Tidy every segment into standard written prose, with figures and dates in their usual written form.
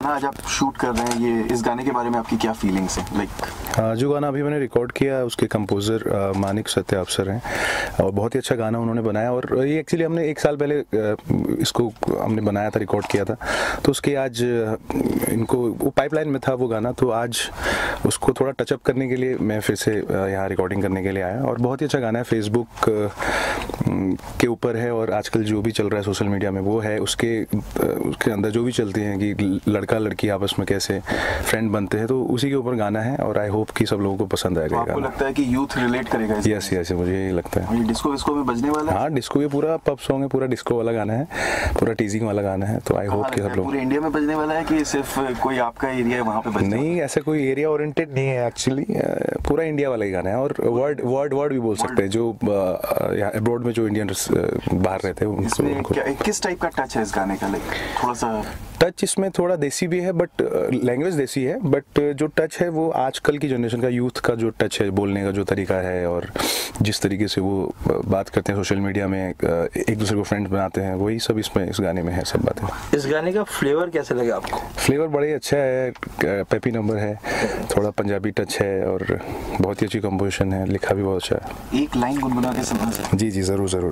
गाना आज आप शूट कर रहे हैं, ये इस गाने के बारे में आपकी क्या फीलिंग्स हैं? लाइक जो गाना अभी मैंने रिकॉर्ड किया उसके कंपोज़र मानिक सत्य अफसर हैं और बहुत ही अच्छा गाना उन्होंने बनाया। और ये एक्चुअली हमने 1 साल पहले इसको हमने बनाया था, रिकॉर्ड किया था, तो उसके आज इनको वो पाइपलाइन में था वो गाना, तो आज उसको थोड़ा टचअप करने के लिए मैं फिर से यहाँ रिकॉर्डिंग करने के लिए आया। और बहुत ही अच्छा गाना है, फेसबुक के ऊपर है और आजकल जो भी चल रहा है सोशल मीडिया में वो है, उसके अंदर जो भी चलते हैं कि लड़का लड़की आपस में कैसे फ्रेंड बनते हैं, तो उसी के ऊपर गाना है और आई होप कि सब लोगों को पसंद आएगा। आपको लगता है कि यूथ रिलेट करेगा इससे? यस यस, मुझे यही लगता है। डिस्को विस्को भी बजने वाला है? हाँ, डिस्को भी पूरा पब सॉन्ग है, पूरा डिस्को वाला गाना है, पूरा टीजिंग वाला गाना है, तो आई होप कि सब लोग। पूरे इंडिया में बजने वाला है कि सिर्फ कोई आपका एरिया है वहाँ पे बजने? नहीं, ऐसा कोई एरिया ओरिएंटेड नहीं है एक्चुअली, पूरा इंडिया वाला ही गाना है। और वर्ड भी बोल सकते हैं, जो अब्रॉड में जो इंडियंस बाहर रहते हैं उनको। किस टाइप का टच है इस गाने का? लाइक थोड़ा सा टच इसमें थोड़ा देसी भी है, बट लैंग्वेज देसी है, बट जो टच है वो आजकल की जनरेशन का, यूथ का जो टच है, बोलने का जो तरीका है और जिस तरीके से वो बात करते हैं सोशल मीडिया में, एक दूसरे को फ्रेंड्स बनाते हैं, वही सब इसमें इस गाने में है, सब बातें। इस गाने का फ्लेवर कैसे लगा आपको? फ्लेवर बड़ा ही अच्छा है, पेपी नंबर है, थोड़ा पंजाबी टच है और बहुत ही अच्छी कंपोजिशन है, लिखा भी बहुत अच्छा है। एक लाइन गुनगुना के सुना सकते? जी जी, जरूर जरूर।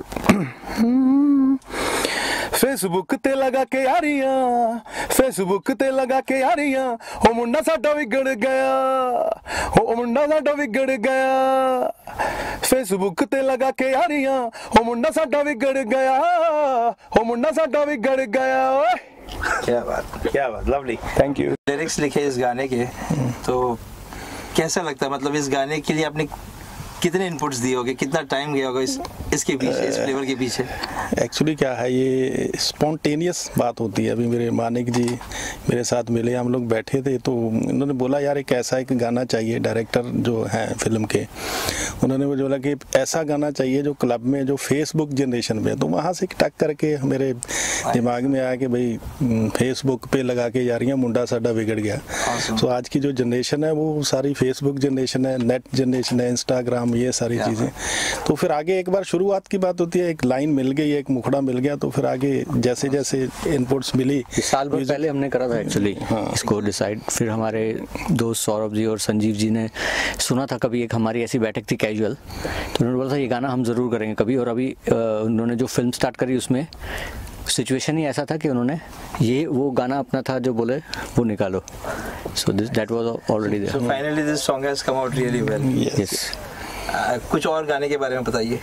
फेसबुक ते लगा के यारियां, फेसबुक ते लगा के यारियां, ओ मुंडा साडा विगड़ गया, ओ मुंडा साडा बिगड़ गया। फेसबुक ते लगा के यारियां, ओ मुंडा साडा बिगड़ गया, ओ मुंडा साडा बिगड़ गया। क्या बात, लवली। Thank you. लिरिक्स लिखे इस गाने के, तो कैसा लगता है? मतलब इस गाने के लिए आपने कितने इनपुट्स दिए होंगे, कितना टाइम गया होगा इसके पीछे, इस फ्लेवर के पीछे? एक्चुअली क्या है, ये स्पॉन्टेनियस बात होती है। अभी मेरे मानिक जी मेरे साथ मिले, हम लोग बैठे थे, तो उन्होंने बोला यार एक ऐसा एक गाना चाहिए, डायरेक्टर जो हैं फिल्म के, उन्होंने मुझे बोला कि ऐसा गाना चाहिए जो क्लब में, जो फेसबुक जनरेशन में। तो वहाँ से टक करके मेरे दिमाग में आया कि भाई फेसबुक पे लगा के यारियां, मुंडा साडा बिगड़ गया। तो आज की जो जनरेशन है वो सारी फेसबुक जनरेशन है, नेट जनरेशन है, इंस्टाग्राम, ये सारी चीज़ें। तो फिर आगे एक बार शुरुआत की बात होती है, एक लाइन मिल गई, एक मुखड़ा मिल गया, तो फिर आगे जैसे जैसे इनपुट्स मिली। साल भर पहले हमने करा था एक्चुअली इसको डिसाइड। फिर हमारे दोस्त सौरभ जी और संजीव जी ने सुना था, कभी एक हमारी ऐसी बैठक थी कैजुअल, तो उन्होंने बोला था ये गाना हम ज़रूर करेंगे कभी। और अभी उन्होंने जो फिल्म स्टार्ट करी उसमें सिचुएशन ही ऐसा था कि उन्होंने ये वो गाना अपना था जो बोले वो निकालो। So that was already there. So finally this song has come out really well. Yes. कुछ और गाने के बारे में बताइए।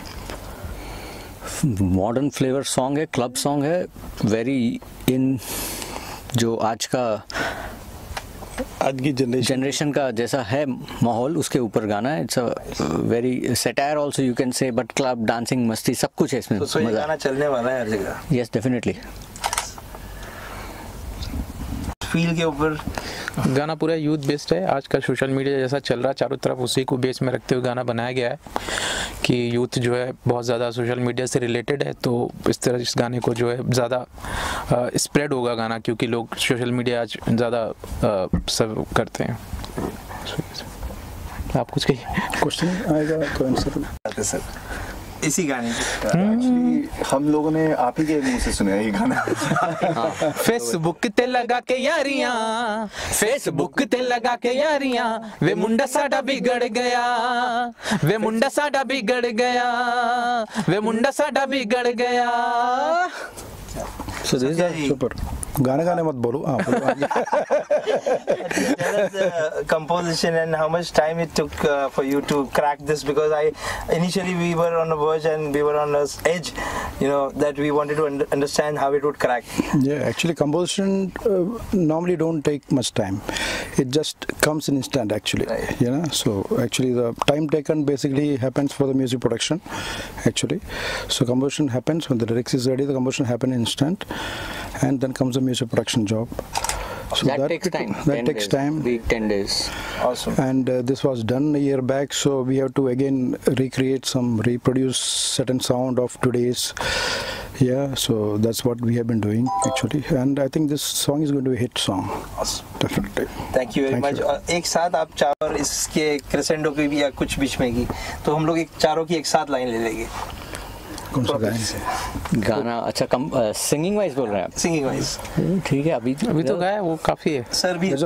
मॉडर्न फ्लेवर सॉन्ग है, क्लब सॉन्ग है, वेरी इन जो आज की जनरेशन का जैसा है माहौल, उसके ऊपर गाना है। It's a very satire also you can say, but club dancing मस्ती सब कुछ है इसमें। तो ये गाना चलने वाला है हर जगह? Yes definitely. फील के ऊपर गाना पूरा यूथ बेस्ड है। आज का सोशल मीडिया जैसा चल रहा है चारों तरफ, उसी को बेस में रखते हुए गाना बनाया गया है कि यूथ जो है बहुत ज़्यादा सोशल मीडिया से रिलेटेड है, तो इस तरह इस गाने को जो है ज़्यादा स्प्रेड होगा गाना, क्योंकि लोग सोशल मीडिया आज ज़्यादा सब करते हैं। आप कुछ कहिए। क्वेश्चन आएगा तो आंसर सर इसी गाने एक्चुअली हम लोगों ने आप ही के मुंह से सुना है ये गाना। फेसबुक ते लगा के यारियां, फेसबुक ते लगा के यारियां, वे मुंडा साडा बिगड़ गया, वे मुंडा साडा बिगड़ गया, वे मुंडा साडा बिगड़ गया। So this is super. गाना गाने मत बोलो। Composition and how much time it took for you to crack this, because initially we were on the verge and we were on the edge, you know, that we wanted to understand how it would crack. Yeah, actually composition normally don't take much time. It just comes in instant actually, right. You know. So actually the time taken basically happens for the music production actually. So composition happens when the lyrics is ready, the composition happen instant, and then comes the music production job. So that takes time. That takes time. Week 10 days. Awesome. And this was done a year back, so we have to again reproduce certain sound of today's. Yeah, so that's what we have been doing actually, and I think this song is going to be a hit song. Awesome. Definitely. Thank you very much. एक साथ आप चारों इसके crescendo पे भी या कुछ बीच में की, तो हम लोग एक चारों की एक साथ लाइन ले लेंगे। कौन सा गाएं? गाना अच्छा सिंगिंग वाइज बोल रहे हैं आप? Singing wise. ठीक है, अभी तो गाया वो काफी है Sir, भी.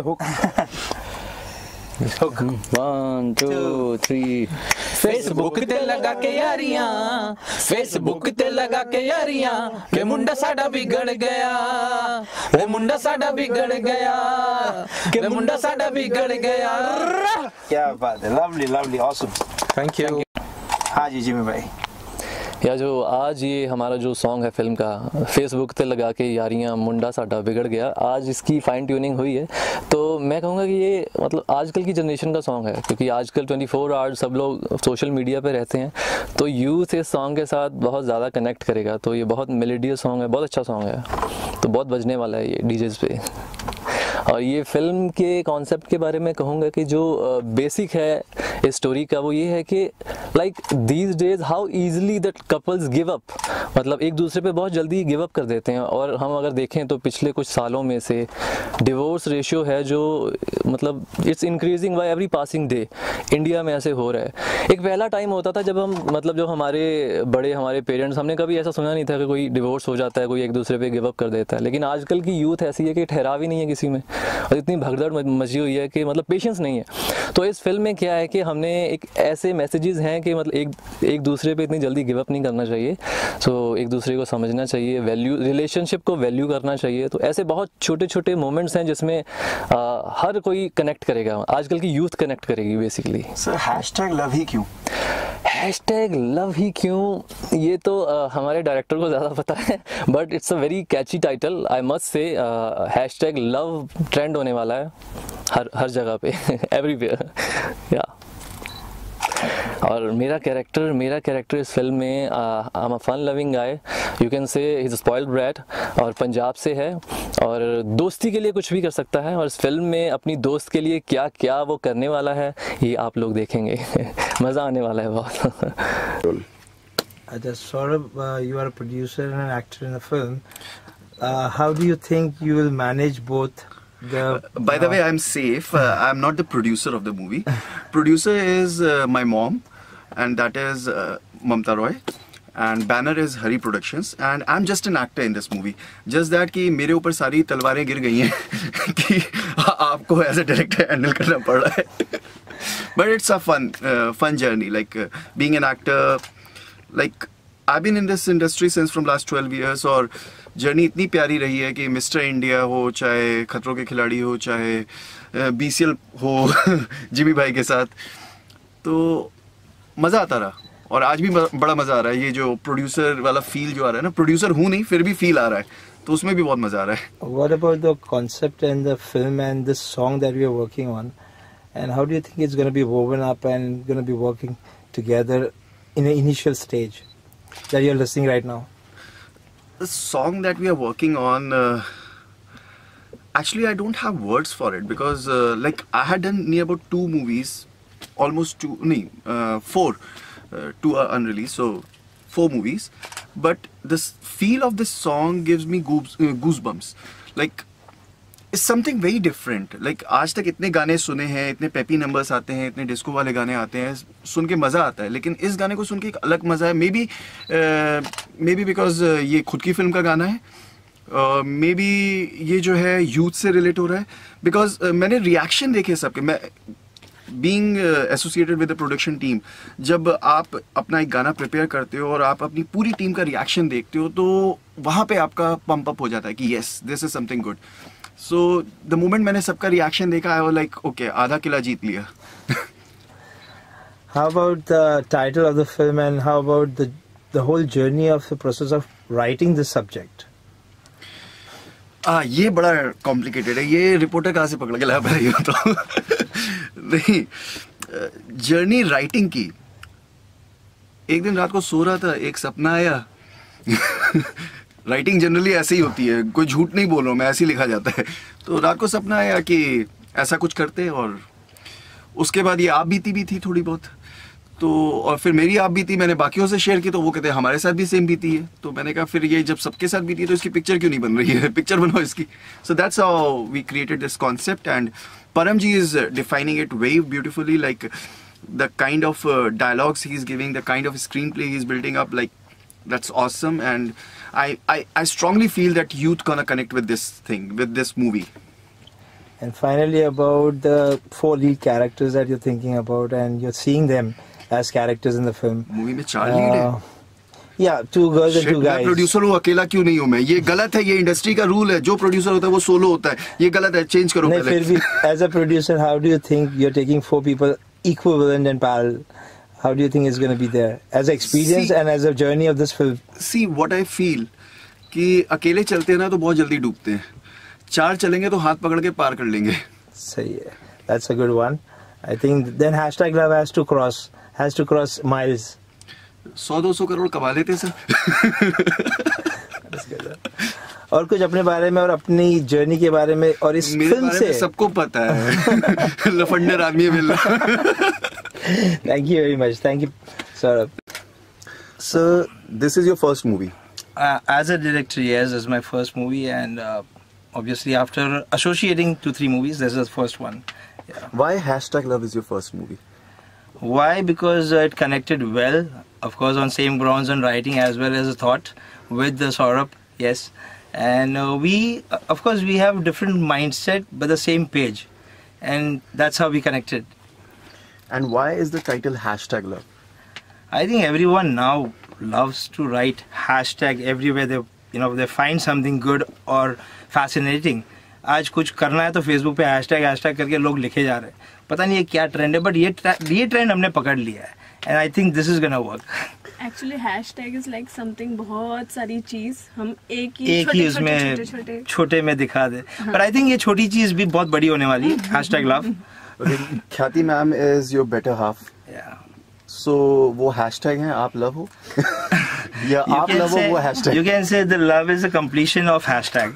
One, two, three. फेसबुक ते लगा के यारियां, फेसबुक ते लगा के यारियां, के मुंडा साडा बिगड़ गया, वो मुंडा साडा बिगड़ गया, के मुंडा साडा बिगड़ गया। क्या बात है, lovely, lovely, awesome. Thank you. हाँ जी जिमी भाई। या जो आज ये हमारा जो सॉन्ग है फिल्म का, फेसबुक ते लगा के यारियां मुंडा साडा बिगड़ गया, आज इसकी फाइन ट्यूनिंग हुई है। तो मैं कहूँगा कि ये मतलब आजकल की जनरेशन का सॉन्ग है, क्योंकि आजकल 24 आवर्स सब लोग सोशल मीडिया पे रहते हैं, तो यूथ इस सॉन्ग के साथ बहुत ज़्यादा कनेक्ट करेगा। तो ये बहुत मेलोडियस सॉन्ग है, बहुत अच्छा सॉन्ग है, तो बहुत बजने वाला है ये डीजेस पे। और ये फिल्म के कॉन्सेप्ट के बारे में कहूँगा कि जो बेसिक है इस स्टोरी का वो ये है कि like these days how easily that couples give up, मतलब एक दूसरे पे बहुत जल्दी गिव अप कर देते हैं। और हम अगर देखें तो पिछले कुछ सालों में से डिवोर्स रेशियो है जो मतलब it's increasing by every passing day, India में ऐसे हो रहा है। एक पहला टाइम होता था जब हम मतलब जो हमारे बड़े हमारे पेरेंट्स, हमने कभी ऐसा सुना नहीं था कि कोई डिवोर्स हो जाता है, कोई एक दूसरे पे गिव अप कर देता है। लेकिन आजकल की यूथ ऐसी है कि ठहराव ही नहीं है किसी में, और इतनी भगदड़ मची हुई है कि मतलब पेशेंस नहीं है। तो इस फिल्म में क्या है कि हमने एक ऐसे मैसेजेस हैं कि मतलब एक दूसरे पे इतनी जल्दी गिव अप नहीं करना चाहिए, सो एक दूसरे को समझना चाहिए, वैल्यू रिलेशनशिप को वैल्यू करना चाहिए। तो ऐसे बहुत छोटे छोटे मोमेंट्स हैं जिसमें हर कोई कनेक्ट करेगा, आजकल की यूथ कनेक्ट करेगी बेसिकली। सर हैशटैग लव ही क्यों? हैशटैग लव ही क्यों, ये तो हमारे डायरेक्टर को ज़्यादा पता है, but it's a very catchy title I must say. Hashtag love trend होने वाला है हर जगह पे एवरीवेयर या। और मेरा कैरेक्टर इस फिल्म में I am a fun loving guy, you can say he is a spoiled brat, और पंजाब से है और दोस्ती के लिए कुछ भी कर सकता है। और इस फिल्म में अपनी दोस्त के लिए क्या क्या वो करने वाला है ये आप लोग देखेंगे मज़ा आने वाला है बहुत। Saurabh, you are a producer and an actor in the film. How do you think you will manage both? By the way, I'm safe. I'm not the producer of the movie. Producer is my mom, and that is Mamta Roy. And banner is Hari Productions. And I'm just an actor in this movie. Just that कि मेरे ऊपर सारी तलवारें गिर गई हैं कि आपको as a director handle करना पड़ रहा है. But it's a fun journey. Like being an actor, like I've been in this industry since from last 12 years, और जर्नी इतनी प्यारी रही है कि मिस्टर इंडिया हो, चाहे खतरों के खिलाड़ी हो, चाहे BCL हो जिमी भाई के साथ, तो मज़ा आता रहा। और आज भी बड़ा मज़ा आ रहा है। ये जो प्रोड्यूसर वाला फील जो आ रहा है ना, प्रोड्यूसर हूँ नहीं फिर भी फील आ रहा है, तो उसमें भी बहुत मज़ा आ रहा है। What about the concept and the film and this song that we are working on, and how do you think it's going to be woven up and going to be working together in an initial stage that you're listening right now? The song that we are working on, actually I don't have words for it, because like I had done near about 2 movies, almost 4, 2 are unreleased, so 4 movies, but this feel of this song gives me goosebumps. Like it's something very different. Like आज तक इतने गाने सुने हैं, इतने peppy numbers आते हैं, इतने डिस्को वाले गाने आते हैं, सुन के मज़ा आता है, लेकिन इस गाने को सुन के एक अलग मज़ा है। मे बी बिकॉज ये खुद की फिल्म का गाना है, मे बी ये जो है यूथ से रिलेट हो रहा है, बिकॉज मैंने रिएक्शन देखे सबके। मैं being associated with the production team, जब आप अपना एक गाना प्रिपेयर करते हो और आप अपनी पूरी टीम का रिएक्शन देखते हो, तो वहाँ पे आपका पंप अप हो जाता है कि yes this is something good. So the moment मैंने सबका रिएक्शन देखा, I was like, okay, आधा किला जीत लिया। How about the title of the film, and how about the whole journey of the process of writing this subject? ये बड़ा complicated है। ये reporter कहाँ से पकड़ के लाया भाई तो नहीं, जर्नी राइटिंग की। एक दिन रात को सो रहा था, एक सपना आया राइटिंग जनरली ऐसे ही होती है, कोई झूठ नहीं बोल रहा हूँ मैं, ऐसे ही लिखा जाता है। तो रात को सपना आया कि ऐसा कुछ करते, और उसके बाद ये आप बीती भी थी थोड़ी बहुत, तो और फिर मेरी आप बीती मैंने बाकियों से शेयर की, तो वो कहते हैं हमारे साथ भी सेम बीती है। तो मैंने कहा फिर ये जब सबके साथ बीती है तो इसकी पिक्चर क्यों नहीं बन रही है, पिक्चर बनाओ इसकी। So that's how we created this concept, and Param ji is defining it very beautifully, like the kind of dialogues he is giving, the kind of screenplay he is building up, like That's awesome, and I strongly feel that youth gonna connect with this thing, with this movie. And finally, about the 4 lead characters that you're thinking about, and you're seeing them as characters in the film. Movie में 4 lead है. Yeah, 2 girls and 2 guys. Producer हूँ, अकेला क्यों नहीं हूँ मैं? ये गलत है, ये इंडस्ट्री का रूल है. जो प्रोड्यूसर होता है वो सोलो होता है. ये गलत है, चेंज करो पहले. फिर भी as a producer, how do you think you're taking 4 people equivalent and parallel? How do you think it's going to be there as an experience and as a journey of this film? See, what I feel कि अकेले चलते हैं ना तो बहुत जल्दी डूबते हैं. 4 चलेंगे तो हाथ पकड़ के पार कर लेंगे. सही है. That's a good one. I think then #love has to cross miles. 100-200 crore कमा लेते सर. और कुछ अपने बारे में और अपनी जर्नी के बारे में और इस फिल्म से सबको पता है. लफंडर आदमी है मिलना. Thank you very much. Thank you, Saurabh. So, this is your first movie? As a director, yes, this is my first movie, and obviously after associating 2-3 movies, this is the first one. Yeah. Why #love is your first movie? Why? Because it connected well, of course, on same grounds on writing as well as a thought with the Saurabh, yes. And we, of course, we have different mindset, but the same page, and that's how we connected. And why is the title #love? I think everyone now loves to write hashtag everywhere they find something good or fascinating. आज कुछ करना है तो Facebook पे hashtag करके लोग लिखे जा रहे हैं. पता नहीं ये क्या ट्रेंड है, बट ये ट्रेंड हमने पकड़ लिया है, and I think this is gonna work. Actually hashtag is like something, बहुत सारी चीज हम एक ही उसमें छोटे में दिखा दे, बट आई थिंक ये छोटी चीज भी बहुत बड़ी होने वाली है. #love. Khyati ma'am is your better half. So वो हैशटैग है, आप लव हो या आप लव हो वो hashtag. You can say the love is a completion of hashtag.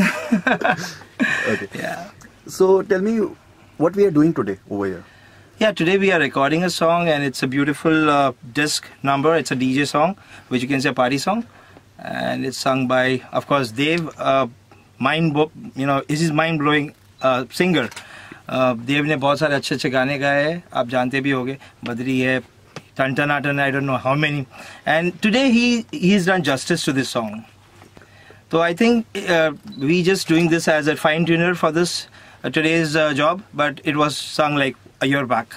Okay. Yeah. So tell me what we are doing today over here. Yeah, today we are recording a song, and it's a beautiful disc number. It's a DJ song, which you can say a party song, and it's sung by, of course, Dev. This is mind-blowing singer. Dev ने बहुत सारे अच्छे गाने गाए हैं, आप जानते भी होंगे. बद्री है, टन I don't know how many, and today he's done justice to this song. So I think we just doing this as a fine tuner for this today's job, but it was sung like a year back.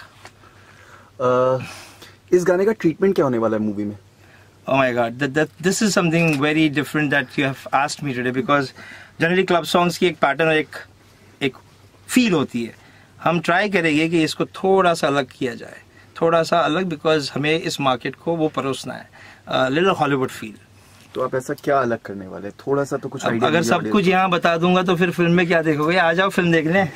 इस गाने का treatment क्या होने वाला है movie में? Oh my God, this is something very different that you have asked me today, because generally club songs की एक पैटर्न और एक फील होती है. हम ट्राई करेंगे कि इसको थोड़ा सा अलग किया जाए, थोड़ा सा अलग, बिकॉज हमें इस मार्केट को वो परोसना है, लिटिल हॉलीवुड फील. तो आप ऐसा क्या अलग करने वाले? थोड़ा सा तो कुछ आइडिया. अगर सब कुछ यहाँ बता दूंगा तो फिर फिल्म में क्या देखोगे? आ जाओ फिल्म देखने.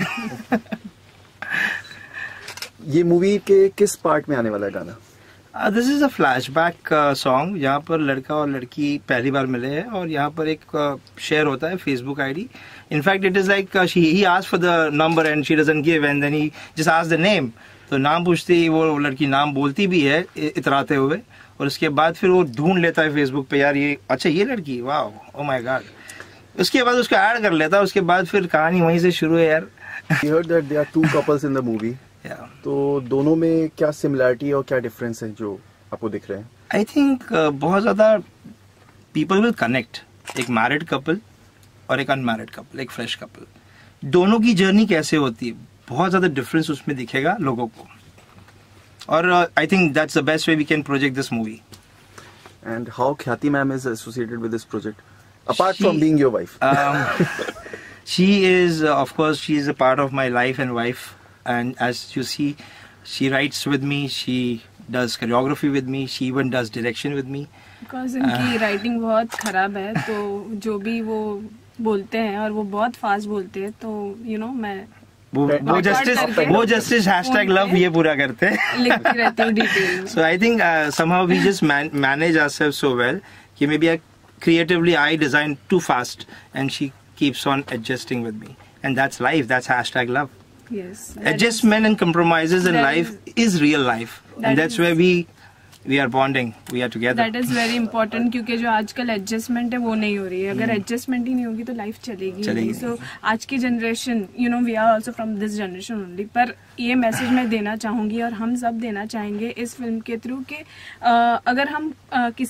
ये मूवी के किस पार्ट में आने वाला है गाना? This is a flashback song, जहाँ पर लड़का और लड़की पहली बार मिले हैं, और यहाँ पर एक शेयर होता है Facebook ID. In fact it is like he asked for the number and she doesn't give, and then he just asked the name. तो नाम पूछते ही वो लड़की नाम बोलती भी है इतराते हुए, और उसके बाद फिर वो ढूंढ लेता है फेसबुक पे, यार ये अच्छा ये लड़की, वाह, ओ माय गॉड. उसके बाद उसको ऐड कर लेता है, उसके बाद फिर कहानी वहीं से शुरू है यार. You heard that there are 2 couples in the movie. तो दोनों में क्या सिमिलरिटी और क्या डिफरेंस है जो आपको दिख रहे हैं? आई थिंक बहुत ज्यादा पीपल विल कनेक्ट. एक मैरिड कपल और एक अनमैरिड कपल, एक फ्रेश कपल, दोनों की जर्नी कैसे होती है, बहुत ज्यादा डिफरेंस उसमें दिखेगा लोगों को. और I think that's the best way we can project this movie. And how Khyati ma'am is associated with this project apart from being your wife? She is, of course, she is a part of my life and wife. And as you see, she writes with me, she does choreography with me, she even does direction with me. Because इनकी writing बहुत खराब है, तो जो भी वो बोलते हैं और वो बहुत फास्ट बोलते हैं, तो मैं वो जस्टिस #love ये पूरा करते हैं, लिखती रहती हूँ detail. So I think somehow we just manage ourselves so well कि maybe creatively I design too fast and she keeps on adjusting with me, and that's life. That's #love. Yes. Adjustment and compromises in life is real life, and that's where we are bonding. We are together. That is very important, क्योंकि जो आजकल adjustment है वो नहीं हो रही है. अगर एडजस्टमेंट ही नहीं होगी तो लाइफ चलेगी नहीं. सो आज की generation, we are also from this generation only, पर ये मैसेज मैं देना चाहूंगी और हम सब देना चाहेंगे इस फिल्म के थ्रू कि अगर हम किसी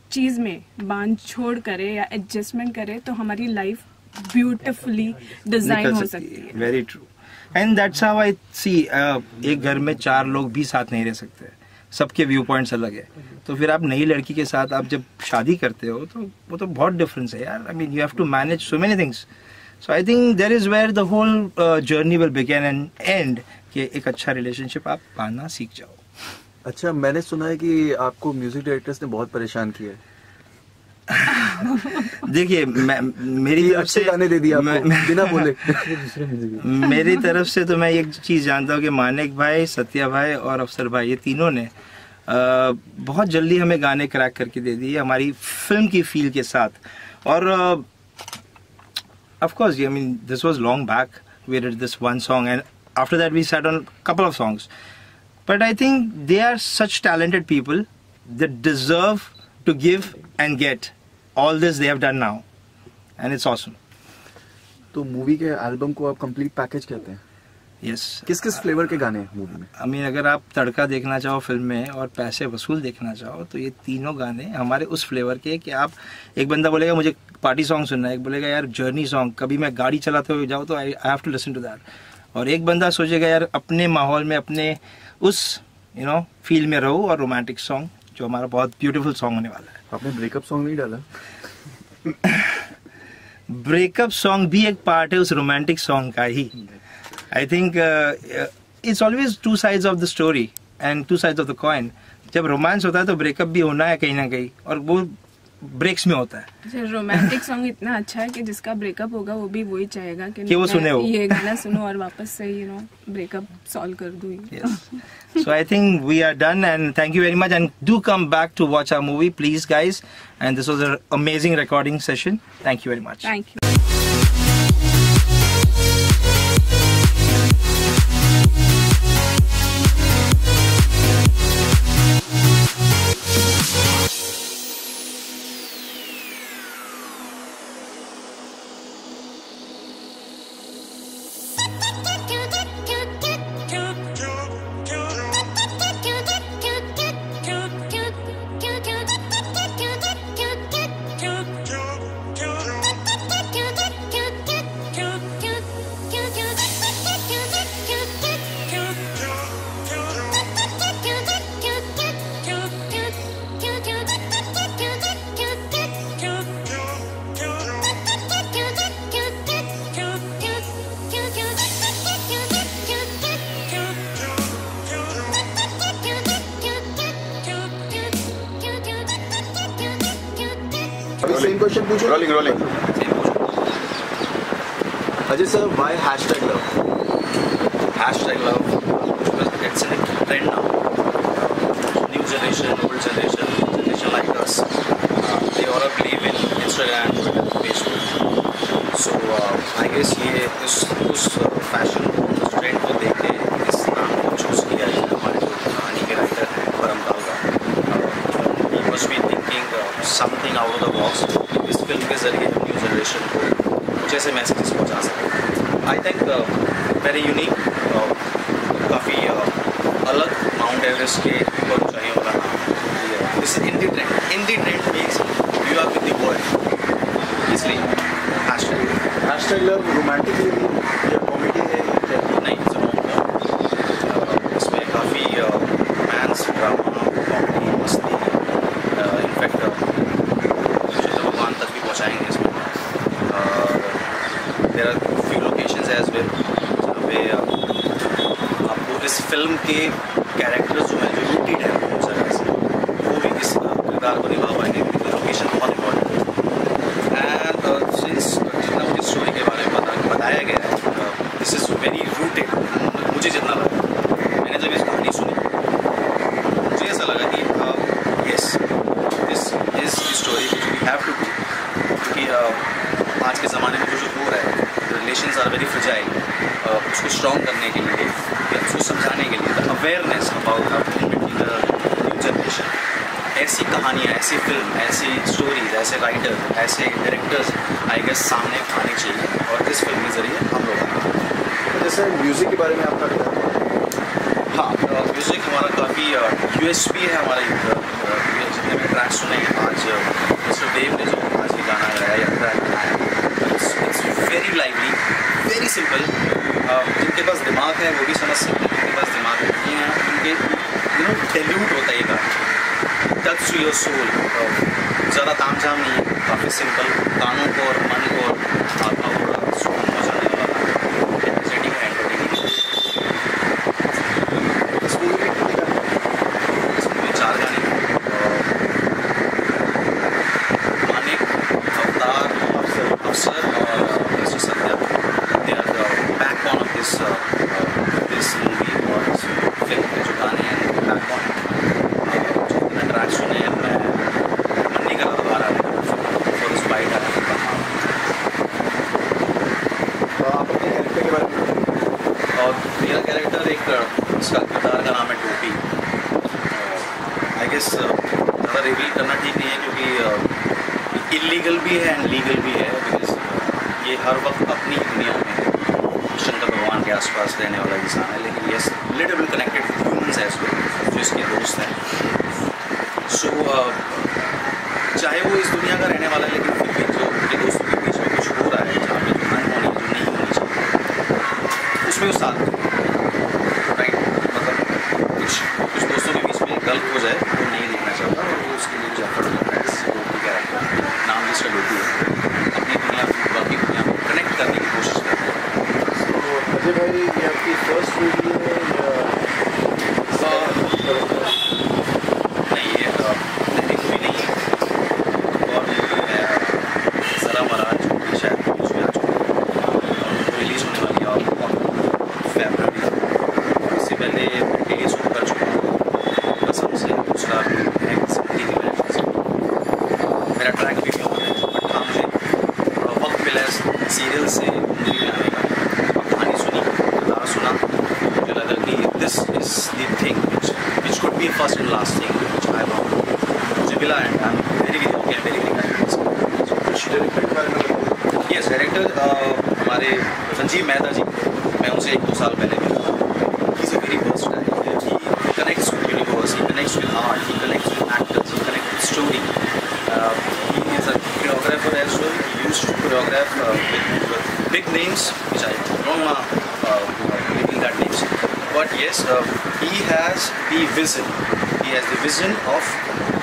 चीज़ में बांध छोड़ करे या एडजस्टमेंट करे तो हमारी लाइफ ब्यूटिफुली डिजाइन हो सकती है। Very true, and that's how I see. एक घर में 4 लोग भी साथ नहीं रह सकते, सबके व्यू पॉइंट्स अलग है, तो फिर आप नई लड़की के साथ आप जब शादी करते हो तो वो तो बहुत डिफरेंस है यार। I mean you have to manage so many things, so I think there is where the whole journey will begin and and, कि एक अच्छा रिलेशनशिप आप पाना सीख जाओ। अच्छा, मैंने सुना है कि आपको म्यूजिक डायरेक्टर्स ने बहुत परेशान किया है। देखिए, मेरी तरफ से गाने दे दिया बिना बोले। मेरी तरफ से तो मैं एक चीज जानता हूँ कि मानिक भाई, सत्या भाई और अफसर भाई, ये तीनों ने बहुत जल्दी हमें गाने क्रैक करके दे दिए हमारी फिल्म की फील के साथ। और of course, I mean this was long back, we did this one song and after that we set on couple of songs, but I think they are such talented people that deserve to give and get all this they have done now and it's awesome. तो movie के album को आप complete package कहते हैं? Yes. किस किस flavour के गाने हैं मूवी में? I mean, अगर आप तड़का देखना चाहो फिल्म में और पैसे वसूल देखना चाहो तो ये तीनों गाने हमारे उस फ्लेवर के, कि आप, एक बंदा बोलेगा मुझे पार्टी सॉन्ग सुनना है, एक बोलेगा यार जर्नी सॉन्ग, कभी मैं गाड़ी चलाते हुए जाऊँ तो I have to listen to that, और एक बंदा सोचेगा यार अपने माहौल में, अपने उस फील में रहो, और रोमांटिक सॉन्ग जो हमारा बहुत ब्यूटीफुल सॉन्ग होने वाला है। आपने ब्रेकअप सॉन्ग नहीं डाला? ब्रेकअप सॉन्ग भी एक पार्ट है उस रोमांटिक सॉन्ग का ही। I think it's always 2 sides of the story and 2 sides of the coin. जब रोमांस होता है तो ब्रेकअप भी होना है कहीं ना कहीं, और वो ब्रेक्स में होता है। रोमांटिक सॉन्ग इतना अच्छा है कि जिसका ब्रेकअप होगा वो भी वही चाहेगा कि वो सुने, वो ये गाना सुनो और वापस से ब्रेकअप सॉल्व कर दूं। So I think we are done, and thank you very much, and do come back to watch our movie, please guys, and this was an amazing recording session. Thank you very much. Thank you. Same question पूछो? Rolling. Ajay sir, why #love? #love because it's a trend now. New generation, old generation like us, they all believe in Instagram, Twitter, Facebook. So I guess ये उस fashion उस trend को देख के इस नाम को चूज किया है हमारे जो कहानी के राइटर हैं Param Talga. He must be thinking something out of the box. इस फिल्म के जरिए न्यू जनरेशन को कुछ ऐसे मैसेजेस पहुँचा सकें। आई थिंक वेरी यूनिक, काफ़ी अलग माउंट एवरेस्ट के ऊपर ऊंचाइयों का नाम। This is indie trend means you are with the world, इसलिए #love रोमांटिक या कॉमेडी है? नहीं, इसमें काफ़ी रोमांस, ड्रामा, कॉमेडी, मस्ती, इनफैक्ट मुझे तो भगवान तक भी पहुँचाएंगे इसमें। There are few locations as well जहाँ पे आपको इस फिल्म के कैरेक्टर्स जो हैं जो रूटेड हैं बहुत जगह से, वो भी इस किरदार को निभा पाएंगे। लोकेशन बहुत इंपॉर्टेंट है, एंड जितना मुझे स्टोरी के बारे में बताया गया है, दिस इज़ वेरी रूटेड। मुझे जितना लगा, मैंने जब इस कहानी सुनी मुझे ऐसा लगा कि yes, this is the story which we have to do, क्योंकि आज के ज़माने में जो हो रहा है, रिलेशंस आर वेरी फ्रेजाइल, उसको स्ट्रॉन्ग करने के लिए या उसको समझाने के लिए, the awareness about between the new generation, ऐसी कहानियाँ, ऐसी फिल्म, ऐसी स्टोरीज, ऐसे राइटर, ऐसे डायरेक्टर्स आई गेस सामने आने चाहिए, और इस फिल्म के ज़रिए हम लोग। जैसे म्यूज़िक के बारे में आपका क्या? हाँ, म्यूज़िक हमारा काफ़ी USP है हमारा, जितने भी ट्रैक्स सुने आज मिस्टर देव ने जो आज ये गाना गाया it's very lively, very simple. जिनके पास दिमाग है वो भी समझ सकते हैं, जिनके पास दिमाग नहीं है उनके डेल्यूट होता है ये गाना, टच टू योर सोल। ज़्यादा तामझाम नहीं है, काफ़ी सिंपल, कानों को और मन को आत्मा को सुकून पहुँचाने वाला एनर्जेटिक है, एंटरटेनिंग। इस मूवी 4 गाने, मानिक, अवतार, अफसर और Mr Satya, they are the backbone of this movie और इस फिल्म के जो गाने हैं बैकबोन। जितने ट्रैक सुने हैं मैं मन नहीं कर रहा दोबारा फॉर उस बाइट आने का। तो आप अपने कैरेक्टर के बारे में? और मेरा कैरेक्टर एक इसका किरदार का नाम है टोपी। आई गेस ज़्यादा रिवील करना ठीक नहीं है क्योंकि इलीगल भी है एंड लीगल भी है, बिकॉज ये हर वक्त अपनी दुनिया में शंकर भगवान के आसपास रहने वाला इंसान है, लेकिन ये little bit connected with humans as well, जो इसके दोस्त हैं। सो चाहे वो इस दुनिया का रहने वाला है, लेकिन फिर भी जो उनके दोस्तों के बीच में कुछ हो रहा है जहाँ पे जो अनहोनी जो नहीं होनी चाहिए उसमें वो साथ राइट, मतलब कुछ दोस्तों के बीच में गलत हो जाए वो नहीं देखना चाहता और वो उसके लिए जो एफर्ट करता है। टोपी कैरेक्टर नाम जिसका टोपी है, अपनी दुनिया बाकी दुनिया को कनेक्ट करने की कोशिश करता है। तो अजय भाई ये आपकी फर्स्ट मूवी है या नहीं? ये पहली मूवी नहीं है और मूवी है ज़रा महाराज जो कि शायद बीच में आ चुकी है, रिलीज़ होने वाली है और फरवरी। इससे पहले डेज कर चुका हूँ कसम से, दूसरा है समथिंग मेरा ट्रैक भी होता है, बट हाँ मुझे थोड़ा वक्त मिला है सीरियल से मूवी में आने का। कहानी सुनी, किरदार सुना, मुझे लगा कि this is the thing which could be first and last thing which I want, मुझे मिला and I am very yes. Director हमारे संजीव मेहता जी, मैं उनसे 1-2 साल पहले मिला था। He is a very first director, he connects with universe, he connects with art, he connects with actors, he connects with story. He is a choreographer as well. He used to choreograph with big names, which I don't want to reveal that names. But yes, he has the vision. He has the vision of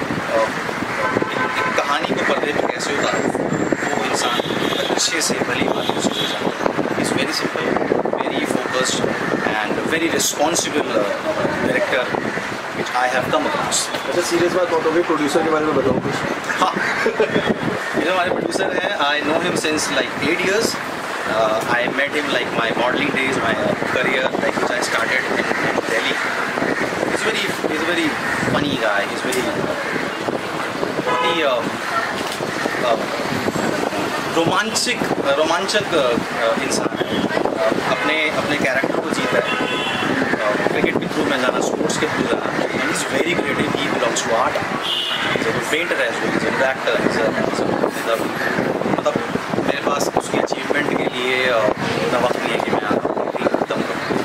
एक कहानी को पर्दे पे कैसे उतारो वो इंसान अच्छे से भली बात उसे हो जाता है। He's very simple, very focused and very responsible director which I have come across. अच्छा सीरियस बात हो गई, प्रोड्यूसर के बारे में बताओ कुछ। हाँ ये हमारे प्रोड्यूसर हैं, I know him since like 8 years. I met him like my modeling days, my career like which I started in Delhi. He's a very funny guy. He's very रोमांचक इंसान है, अपने कैरेक्टर को जीता है, क्रिकेट के through में जाना, स्पोर्ट्स के थ्रू जाना, and is very creative. He belongs to art, is a painter as well, is a actor, मतलब मेरे पास उसकी अचीवमेंट के लिए इतना वक्त नहीं है कि मैं एकदम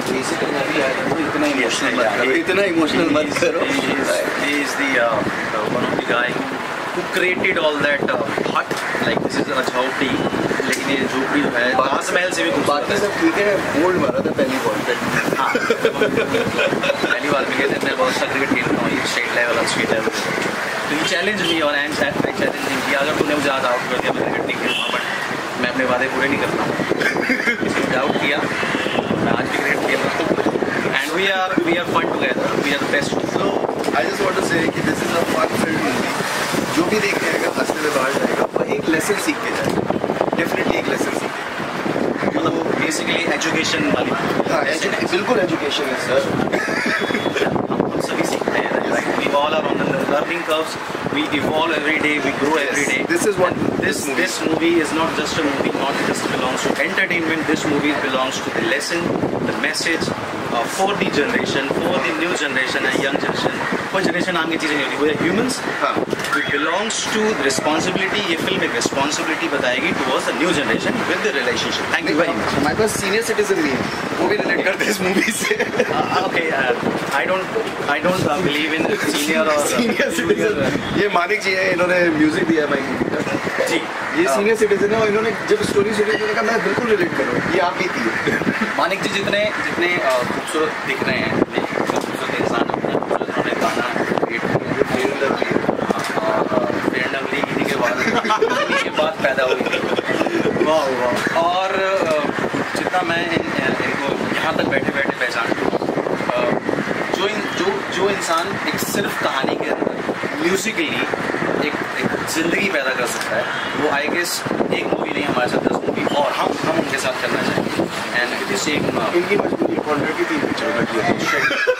इतना इमोशनल मत करो। He is the one of the guy who created all that hut, like this is a झोपड़ी, लेकिन ये झोपड़ी जो है ताजमहल से भी खूबसूरत है। सब ठीक है, बोल्ड मारा था पहली बॉल पे। हाँ पहली बार मिले थे, मैं बहुत सा क्रिकेट खेलता हूँ, स्टेट लेवल और स्टेट लेवल। तो ये चैलेंज नहीं और आई चैलेंज नहीं किया, अगर तूने मुझे आज आउट कर दिया मैं क्रिकेट नहीं खेलता, बट मैं अपने वादे पूरे नहीं करता हूँ। मुझे आउट किया, मैं आज भी क्रिकेट खेल रहा हूँ and we are fun together, we are the best. So I just want to say कि this is a fun film movie. जो भी देखने आएगा हंसते हुए बाहर जाएगा, वो एक लेसन सीख के जाएगा, डेफिनेटली एक लेसन सीख के। मतलब बेसिकली एजुकेशन वाली। हाँ बिल्कुल एजुकेशन है सर। हम सभी सीखते हैं, right? We all are on the learning curves, we evolve every day, we grow every day. This is what this movie is not just a movie, not just belongs to entertainment. This movie belongs to the lesson, the message for the generation, for the new generation and young generation. कोई generation नाम की चीज़ें नहीं होती, वो humans. हाँ, it belongs to responsibility. ये film एक responsibility बताएगी towards the new generation with the relationship. Thank you very much. हमारे पास सीनियर सिटीजन भी है, वो भी रिलेट करते हैं इस मूवी से। Okay, I don't believe in senior or senior citizen. ये मानिक जी है, इन्होंने म्यूजिक दिया भाई जी। ये सीनियर सिटीजन है और इन्होंने जब स्टोरी सुनी तो कहा मैं बिल्कुल रिलेट करूँ, ये आप ही थी। मानिक जी जितने खूबसूरत दिख रहे हैं, खूबसूरत इंसान उन्होंने गाना इन्हीं के बाद पैदा हुई। वाह वाह। और जितना मैं इनको यहाँ तक बैठे बैठे पहचान जो इंसान एक सिर्फ कहानी के अंदर म्यूजिकली एक जिंदगी पैदा कर सकता है, वो आई गेस एक मूवी नहीं, हमारे साथ 10 मूवी और हम उनके साथ करना चाहेंगे। एंड इनकी मजबूरी क्वालिटी थी